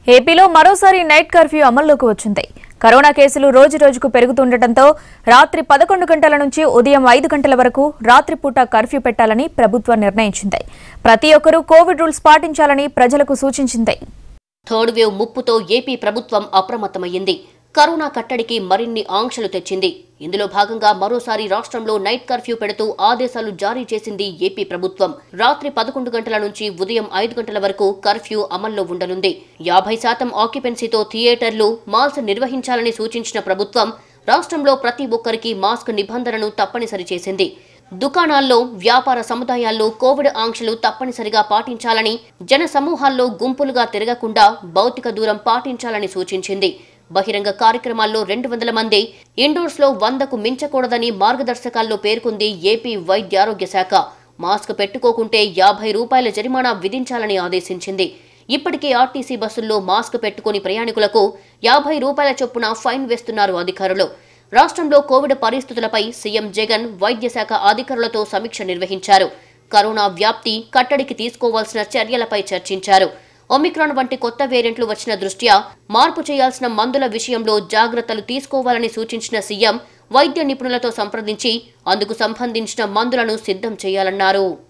ఏపీలో మరోసారి night curfew అమల్లోకి వచ్చింది. కరోనా కేసులు రోజురోజుకు పెరుగుతుండటంతో రాత్రి 11 గంటల నుంచి ఉదయం 5 గంటల వరకు రాత్రిపూట కర్ఫ్యూ పెట్టాలని ప్రభుత్వం నిర్ణయించింది. ప్రతి ఒక్కరూ కోవిడ్ రూల్స్ పాటించాలని ప్రజలకు సూచించింది. థర్డ్ వేవ్ ముప్పుతో ఏపీ ప్రభుత్వం అప్రమత్తమైంది. కరోనా కట్టడికి మరిన్ని ఆంక్షలు తెచ్చింది. ఇందులో భాగంగా మరోసారి రాష్ట్రంలో నైట్ కర్ఫ్యూ పెడుతూ ఆదేశాలు జారీ చేసింది ఏపీ ప్రభుత్వం. రాత్రి 11 గంటల నుంచి ఉదయం 5 గంటల వరకు కర్ఫ్యూ అమల్లో ఉండనుంది. 50% ఆక్యుపెన్సీతో థియేటర్లు, మాల్స్ నిర్వహించాలని సూచించిన ప్రభుత్వం రాష్ట్రంలో ప్రతి ఒక్కరికి మాస్క్ నిబంధనను తప్పనిసరి చేసింది. దుకాణాల్లో, వ్యాపార సముదాయాల్లో కోవిడ్ ఆంక్షలు తప్పనిసరిగా పాటించాలని, జన సమూహాల్లో గుంపులుగా తిరగకుండా భౌతిక దూరం పాటించాలని సూచించింది. బహిరంగ కార్యక్రమాల్లో 200 మంది, ఇండోర్స్ లో 100కు మించకూడదని మార్గదర్శకాల్లో పేర్కొంది ఏపీ వైద్యారోగ్య శాఖ. మాస్క్ పెట్టుకోకుంటే 50 రూపాయల జరిమానా విధించాలని ఆదేశించింది. ఇప్పటికే ఆర్టీసీ బస్సుల్లో మాస్క్ పెట్టుకుని ప్రయాణికులకు 50 రూపాయల చొప్పున ఫైన్ వేస్తున్నారు అధికారులు. రాష్ట్రంలో కోవిడ్ పరిస్థితులపై సీఎం జగన్ వైద్య శాఖ అధికారులతో సమీక్ష నిర్వహించారు. కరోనా వ్యాప్తి కట్టడికి తీసుకోవాల్సిన చర్యలపై చర్చించారు. ఒమిక్రాన్ వంటి కొత్త వేరియంట్లు వచ్చిన దృష్ట్యా మార్పు చేయాల్సిన మందుల విషయంలో జాగ్రత్తలు తీసుకోవాలని సూచించిన సీఎం వైద్య నిపుణులతో సంప్రదించి అందుకు సంబంధించిన మందులను సిద్ధం చేయాలన్నారు.